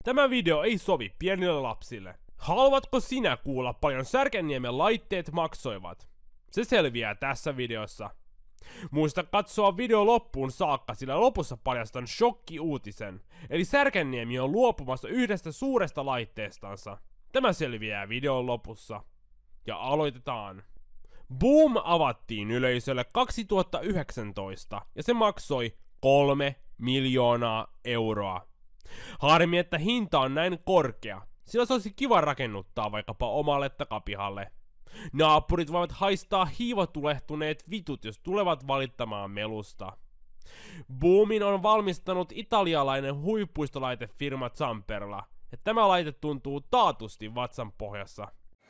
Tämä video ei sovi pienille lapsille. Haluatko sinä kuulla paljon Särkänniemen laitteet maksoivat? Se selviää tässä videossa. Muista katsoa video loppuun saakka, sillä lopussa paljastan shokki-uutisen. Eli Särkänniemi on luopumassa yhdestä suuresta laitteestansa. Tämä selviää videon lopussa. Ja aloitetaan. Boom avattiin yleisölle 2019 ja se maksoi 3 miljoonaa euroa. Harmi, että hinta on näin korkea, sillä se olisi kiva rakennuttaa vaikkapa omalle takapihalle. Naapurit voivat haistaa hiivatulehtuneet vitut, jos tulevat valittamaan melusta. Boomin on valmistanut italialainen huippuistolaitefirma Zamperla, ja tämä laite tuntuu taatusti vatsan pohjassa.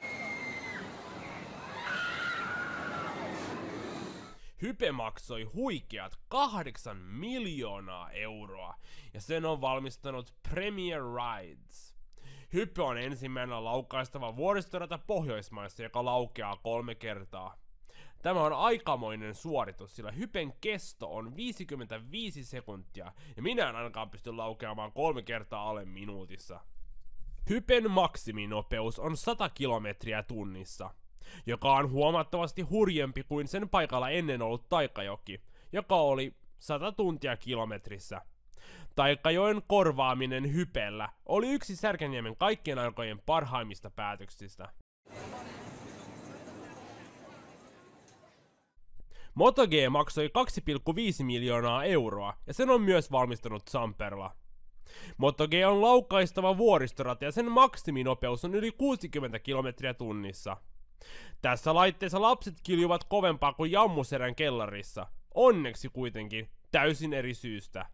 Hype maksoi huikeat 8 miljoonaa euroa, ja sen on valmistanut Premier Rides. Hype on ensimmäinen laukaistava vuoristorata Pohjoismaissa, joka laukeaa 3 kertaa. Tämä on aikamoinen suoritus, sillä Hypen kesto on 55 sekuntia, ja minä en ainakaan pysty laukeamaan 3 kertaa alle minuutissa. Hypen maksiminopeus on 100 kilometriä tunnissa, joka on huomattavasti hurjempi kuin sen paikalla ennen ollut Taikajoki, joka oli 100 tuntia kilometrissä. Taikajoen korvaaminen Hypellä oli yksi Särkänniemen kaikkien aikojen parhaimmista päätöksistä. Moto G maksoi 2,5 miljoonaa euroa ja sen on myös valmistanut Zamperla. Moto G on laukaistava vuoristorata ja sen maksiminopeus on yli 60 kilometriä tunnissa. Tässä laitteessa lapset kiljuvat kovempaa kuin Jammuserän kellarissa. Onneksi kuitenkin täysin eri syystä.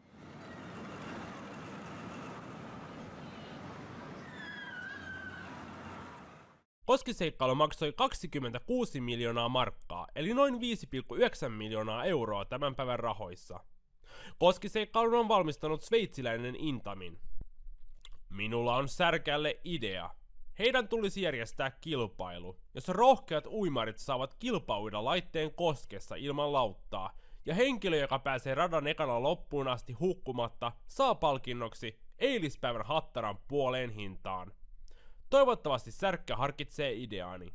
Koskiseikkailu maksoi 26 miljoonaa markkaa, eli noin 5,9 miljoonaa euroa tämän päivän rahoissa. Koskiseikkailun on valmistanut sveitsiläinen Intamin. Minulla on Särkälle idea. Heidän tulisi järjestää kilpailu, jossa rohkeat uimarit saavat kilpauida laitteen koskessa ilman lauttaa, ja henkilö, joka pääsee radan ekana loppuun asti hukkumatta, saa palkinnoksi eilispäivän hattaran puoleen hintaan. Toivottavasti Särkkä harkitsee ideaani.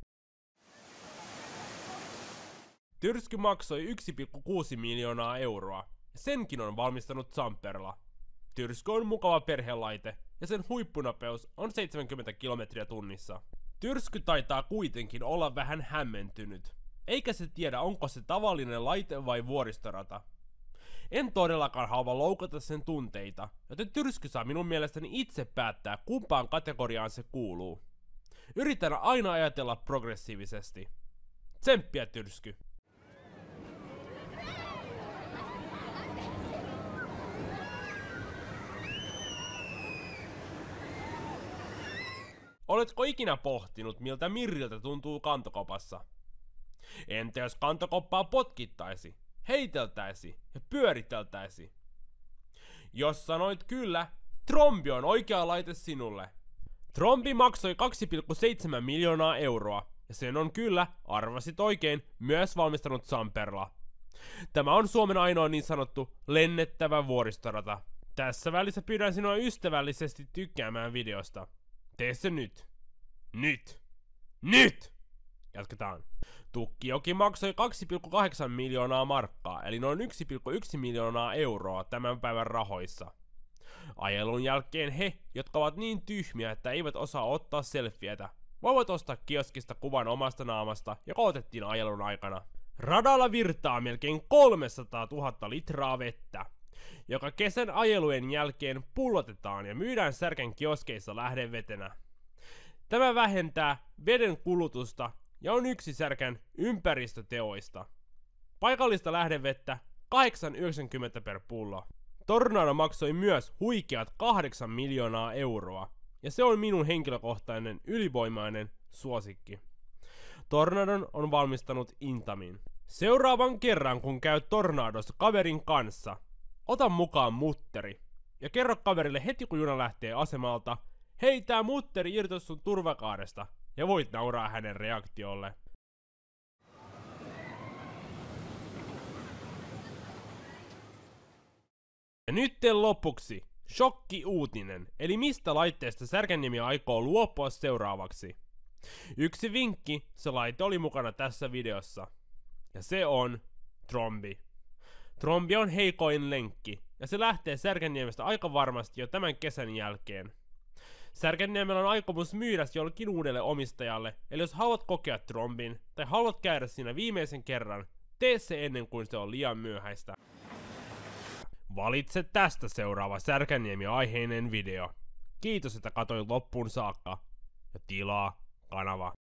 Tyrsky maksoi 1,6 miljoonaa euroa, ja senkin on valmistanut Zamperla. Tyrsky on mukava perhelaite, ja sen huippunopeus on 70 kilometriä tunnissa. Tyrsky taitaa kuitenkin olla vähän hämmentynyt, eikä se tiedä onko se tavallinen laite vai vuoristorata. En todellakaan halua loukata sen tunteita, joten Tyrsky saa minun mielestäni itse päättää kumpaan kategoriaan se kuuluu. Yritän aina ajatella progressiivisesti. Tsemppiä Tyrsky! Oletko ikinä pohtinut, miltä Mirriltä tuntuu kantokopassa? Entä jos kantokoppaa potkittaisi, heiteltäisi ja pyöriteltäisi? Jos sanoit kyllä, trombi on oikea laite sinulle. Trombi maksoi 2,7 miljoonaa euroa, ja sen on kyllä, arvasit oikein, myös valmistanut Zamperla. Tämä on Suomen ainoa niin sanottu lennettävä vuoristorata. Tässä välissä pyydän sinua ystävällisesti tykkäämään videosta. Tee se nyt. Nyt! Nyt! Jatketaan. Tukkijoki maksoi 2,8 miljoonaa markkaa, eli noin 1,1 miljoonaa euroa tämän päivän rahoissa. Ajelun jälkeen he, jotka ovat niin tyhmiä, että eivät osaa ottaa selfietä, voivat ostaa kioskista kuvan omasta naamasta, joka otettiin ajelun aikana. Radalla virtaa melkein 300 000 litraa vettä, joka kesän ajelujen jälkeen pullotetaan ja myydään Särkän kioskeissa lähdevetenä. Tämä vähentää veden kulutusta ja on yksi Särkän ympäristöteoista. Paikallista lähdevettä 8,90 per pullo. Tornado maksoi myös huikeat 8 miljoonaa euroa, ja se on minun henkilökohtainen ylivoimainen suosikki. Tornadon on valmistanut Intamin. Seuraavan kerran kun käyt Tornadossa kaverin kanssa, ota mukaan mutteri, ja kerro kaverille heti kun juna lähtee asemalta, hei tää mutteri irtos sun turvakaaresta, ja voit nauraa hänen reaktiolle. Ja nytten lopuksi Shokki-uutinen, eli mistä laitteesta Särkänniemi aikoo luopua seuraavaksi. Yksi vinkki, se laite oli mukana tässä videossa. Ja se on trombi. Trombi on heikoin lenkki, ja se lähtee Särkänniemestä aika varmasti jo tämän kesän jälkeen. Särkänniemellä on aikomus myydä jollekin uudelle omistajalle, eli jos haluat kokea trombin, tai haluat käydä siinä viimeisen kerran, tee se ennen kuin se on liian myöhäistä. Valitse tästä seuraava Särkänniemi-aiheinen video. Kiitos, että katsoit loppuun saakka, ja tilaa kanava.